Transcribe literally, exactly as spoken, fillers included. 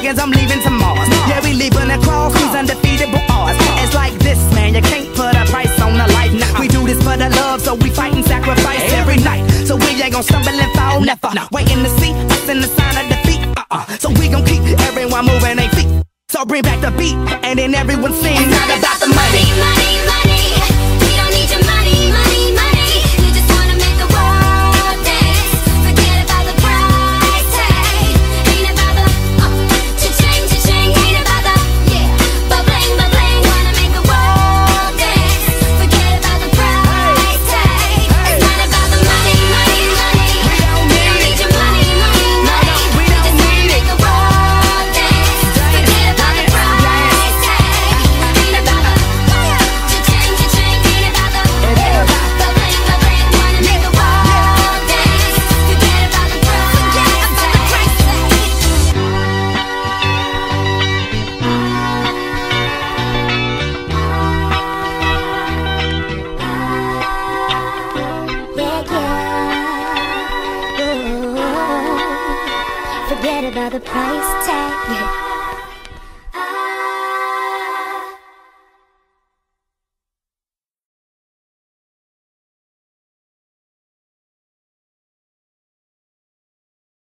aliens, I'm leaving to Mars. Yeah, we leaving across these undefeatable odds. It's like this, man, you can't put a price on a life. Nah, we do this for the love, so we fight and sacrifice every night. So we ain't gon' stumble and fall, never. Waiting to see us in the sign of defeat. Uh-uh. So we gon' keep everyone moving their feet. So bring back the beat, and then everyone sings. It's not about the money, money, money. We don't need your money, money, money. We just wanna make the world dance. Forget about the price tag. Ain't about the uh, cha-ching, cha-ching. Ain't about the yeah, ba-bling, ba-bling. Wanna make the world dance. Forget about the price tag. It's not about the money, money, money. We don't need your money, money, money. We just wanna make the world dance. Forget about the price tag. Ain't about the cha-ching, cha-ching. Ain't about the ba-bling, ba-bling. Wanna make the world dance. Forget about the price tag. Forget about the price tag.